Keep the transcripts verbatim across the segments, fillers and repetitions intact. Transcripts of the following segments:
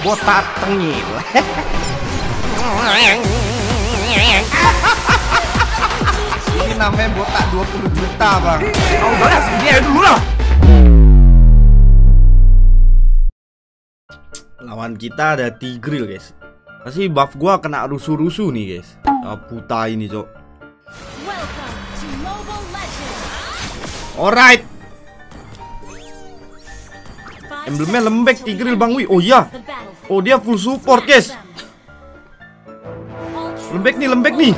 botak tengil. Ini namanya botak dua puluh juta, Bang. Oh, udah lah, segini dulu lah. Lawan kita ada Tigreal, guys. Pasti buff gua kena rusuh-rusuh nih, guys. Ah, puta ini, Cok. Alright. Emblemnya lembek Tigreal, Bang Wi. Oh iya. Oh, dia full support, guys. Lembek nih, lembek nih.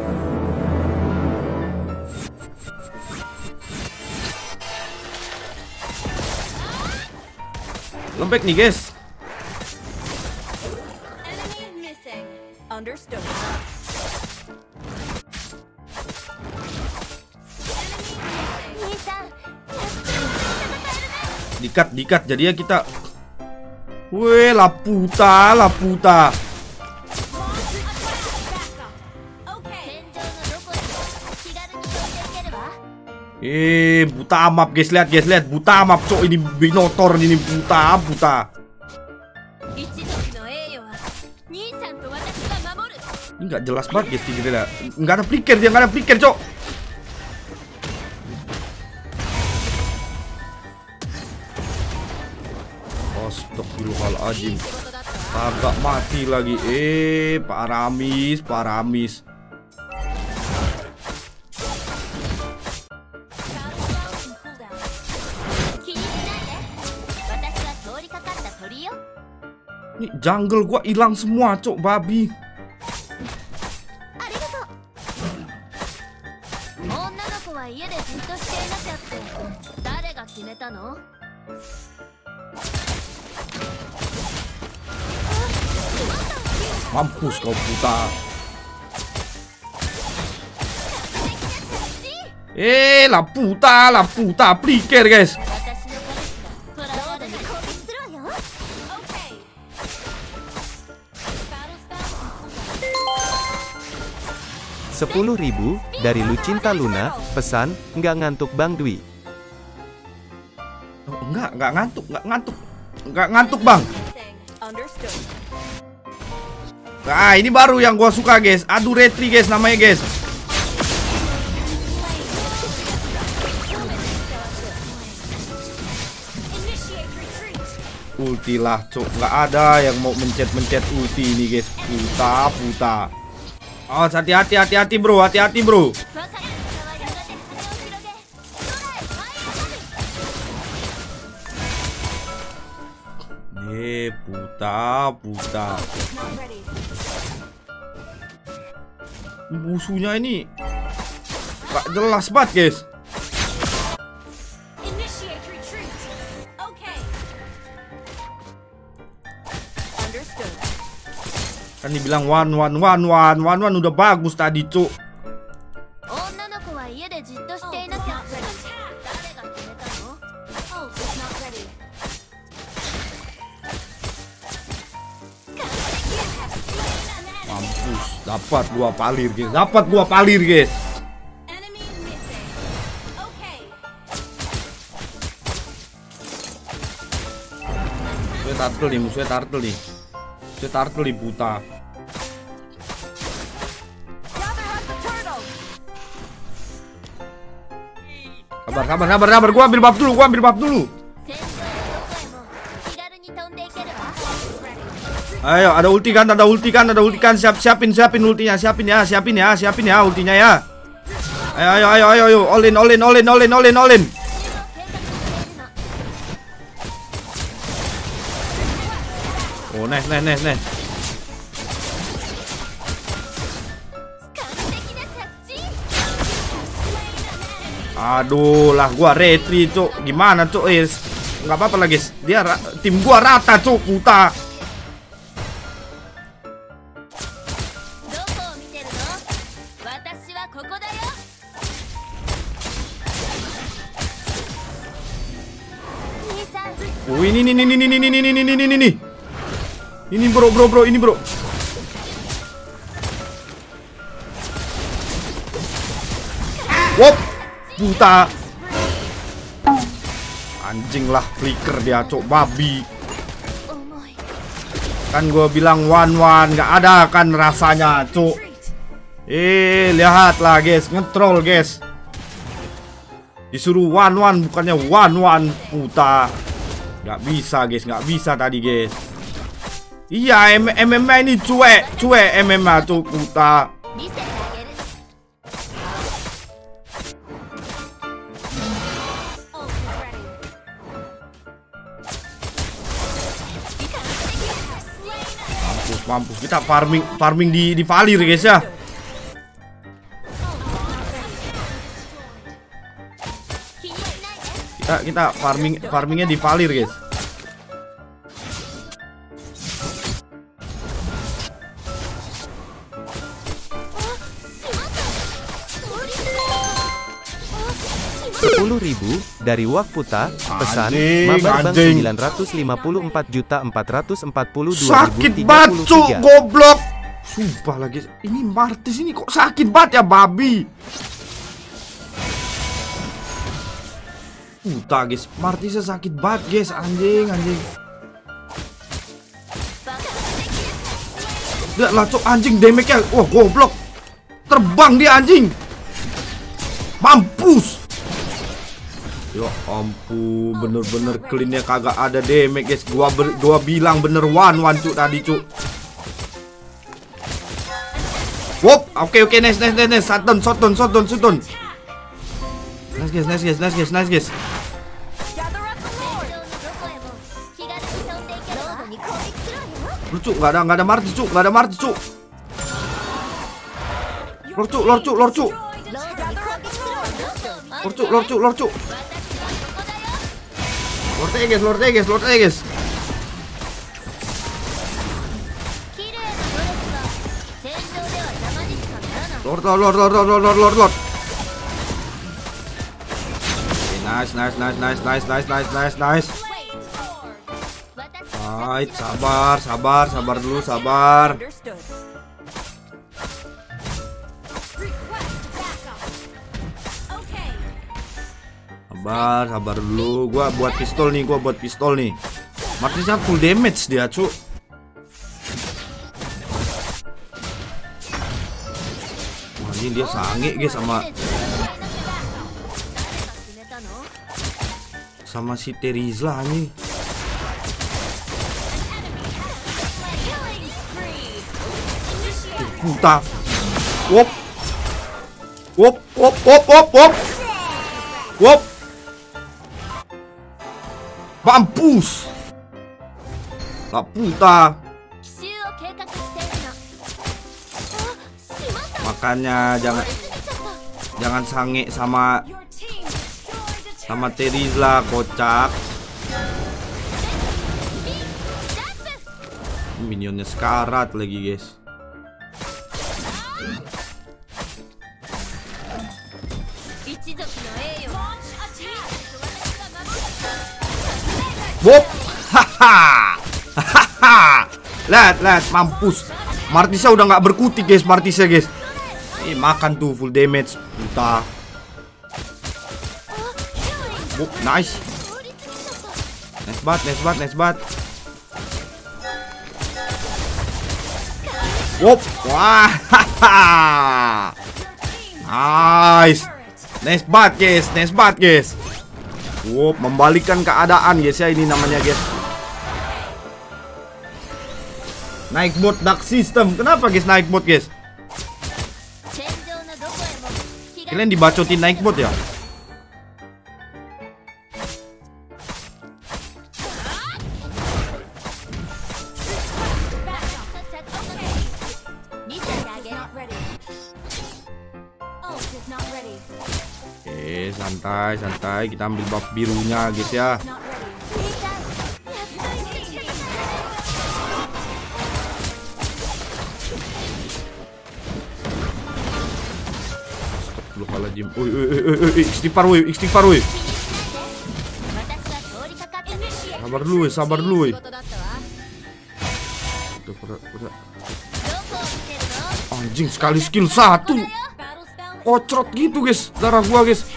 Lembek nih, guys. Dikat, dikat. Jadinya kita. Weh, la puta, la puta. Eh, buta map, guys. Lihat, guys, lihat. Buta map, cok. Ini binotor ini buta, buta. Ini nggak jelas banget, guys. Tigreal. Nggak ada flicker, dia nggak ada flicker, cok. Astagfirullahaladzim. Agak mati lagi. Eh, Pak Aramis, Pak Aramis. Nih jungle gua hilang semua, cok, babi. Mampus kau puta. Eh, la puta, la puta, flicker, guys. Sepuluh ribu dari Lucinta Luna, pesan, nggak ngantuk Bang Dwi. Oh, enggak, enggak ngantuk, enggak ngantuk. Enggak ngantuk, Bang. Nah, ini baru yang gua suka, guys. Adu retri, guys, namanya, guys. Ulti lah, cok. Nggak ada yang mau mencet-mencet ulti ini, guys. Puta, puta. Oh, hati-hati, hati-hati, bro. Hati-hati, bro. Eh, puta, puta. Musuhnya ini gak jelas banget, guys. Kan dibilang one one one one one one udah bagus tadi, cuk. Mampus, dapat gua palir, guys. Dapat gua palir, guys. Musuhnya turtle nih, musuhnya turtle nih. Musuhnya turtle nih, buta. Sabar, sabar, sabar, sabar. Gua ambil buff dulu, gua ambil buff dulu. Ayo, ada ulti kan, ada ulti kan, ada ulti kan. Siap, siapin, siapin ultinya, siapin ya, siapin ya, siapin ya ultinya ya. Ayo, ayo, ayo, ayo, ayo. All in, all in, all in, all in, all in, all in. Oh, nice, nice, nice, nice. Aduh lah, gua retri, cuk. Gimana, cuk? Eh, nggak apa-apa lah, guys. Dia tim gua rata, cuk, puta. Oh, ini, ini, ini, ini, ini, ini, ini, ini, ini, ini, ini, bro, bro, bro, ini, bro. Wop, buta. Anjing lah, flicker dia, cok, babi. Kan gue bilang one one, nggak ada kan rasanya, cuk. Eh, lihatlah guys, ngetrol guys. Disuruh one one bukannya one one, puta. Nggak bisa guys, nggak bisa tadi guys. Iya, M M A ini cuek, cuek M M A tuh, puta. Mampus, kita farming farming di di Valir guys ya. Kita kita farming farmingnya di Valir guys. sepuluh ribu dari Wakputa, pesan Anjing, Mabar Bang anjing. sembilan ratus lima puluh empat juta empat ratus empat puluh dua ribu Sakit tiga banget puluh cuk, tiga. goblok. Sumpah lagi, ini Martis ini kok sakit banget ya babi. Puta guys, Martisnya sakit banget guys, anjing anjing. Lihat lah cuk, anjing damage-nya. Wah, goblok. Terbang dia anjing. Mampus. Ya ampun, bener-bener cleannya kagak ada damage guys. Gua ber, gua bilang bener one one cuk tadi cuk. Wop, oke oke nice nice nice nice. Shotdown shotdown shotdown shotdown. Nice guys, nice guys, nice guys, nice guys. Lucu, nggak ada nggak ada Martis cuk, nggak ada Martis cuk. Lor cuk, lor cuk, lor cuk. Lor cuk, lor cuk, lor cuk. Lord Aegis, Lord Aegis, Lord Aegis. Lord, Lord, Lord, Lord, Lord, Lord, Lord, Lord. Okay, nice, nice, nice, nice, nice, nice, nice, nice, nice. Right, sabar, sabar, sabar dulu, sabar. Sabar, sabar dulu. Gua buat pistol nih, gua buat pistol nih. Martisnya full damage dia, cuk. Wah, ini dia sange guys sama sama si Terizla nih. Puta. Wop. Wop, wop, wop, wop, wop. Wop. Mampus. La puta. Makanya jangan jangan sange sama sama Terizla, kocak. Minionnya sekarat lagi, guys. Wop. Haha. Hahaha. Lihat, lihat, mampus. Martisnya udah nggak berkutik, guys. Martisnya, guys. Eh, makan tuh full damage. Puta. Wop, nice. Nice bat, nice bat, nice bat. Wop. Wah. Hahaha. Nice. Nice bat, guys. Nice bat, guys. Wop, membalikkan keadaan, guys ya, ini namanya, guys. Naik bot dark system. Kenapa, guys, naik bot, guys? Kalian dibacotin naik bot ya? Oke, santai, santai. Kita ambil buff birunya, guys ya. Astagfirullahaladzim. Oi, oi, oi, oi, oi, istighfar, woi, istighfar, woi. Sabar dulu, woi, sabar dulu, woi. Anjing, sekali skill satu. Kocrot gitu, guys, darah gua, guys.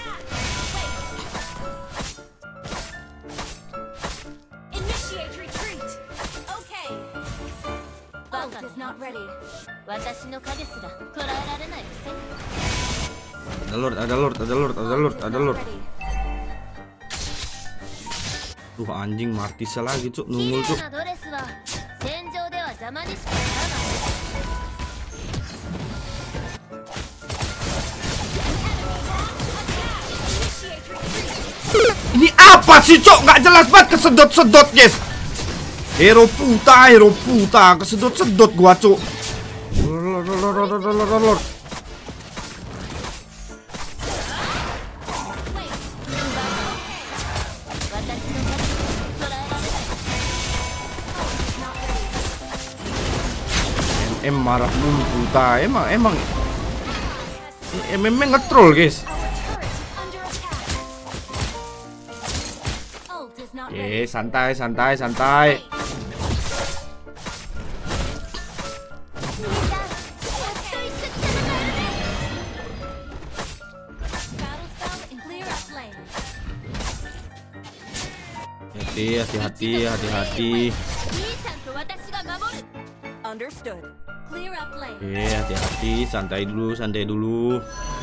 Ada lord, ada lord, ada lord, ada lord, ada lord. Tuh anjing Martisnya lagi cuk, nungul cuk. Ini apa sih cok? Nggak jelas banget, kesedot-sedot guys. Hero puta, hero puta, kesedot-sedot gua cok. M M marah mulu puta. Emang emang M M nge-troll guys. Eh, santai, santai, santai. Hati, hati-hati, hati-hati. Eh, hati-hati, santai dulu, santai dulu.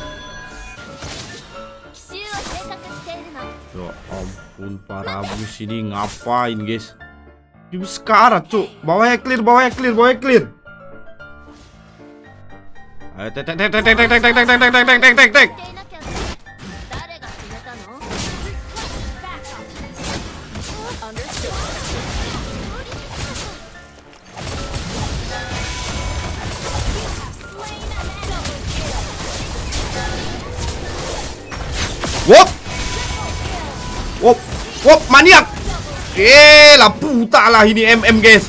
Ya ampun, para bus ini ngapain guys? Di sekarat cuk, bawahnya clear, bawahnya clear, bawahnya clear. Ayo tek tek tek tek tek tek tek tek tek tek tek tek tek tek. Wop, wop, wop, maniak. Eh, lah puta lah ini M M guys.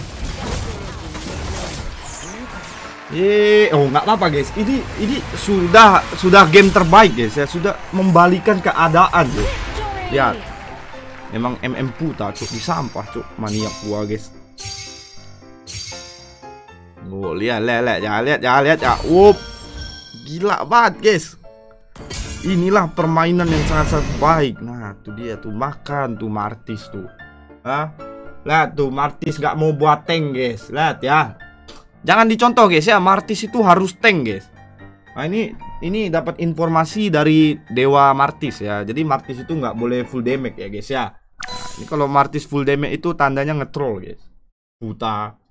Eh, oh nggak apa-apa guys. Ini ini sudah sudah game terbaik guys. Ya sudah membalikan keadaan guys. Lihat, memang M M puta cuk, di sampah cuk, maniak gua guys. Oh lihat, lihat, lihat, jangan lihat, jangan lihat ya. Wop, gila banget guys. Inilah permainan yang sangat-sangat baik. Nah, tuh dia tuh, makan tuh Martis tuh. Hah? Lihat tuh, Martis nggak mau buat tank guys. Lihat ya. Jangan dicontoh guys ya, Martis itu harus tank guys. Nah ini ini dapat informasi dari Dewa Martis ya. Jadi Martis itu nggak boleh full damage ya guys ya. Nah, ini kalau Martis full damage itu tandanya nge-troll guys. Buta.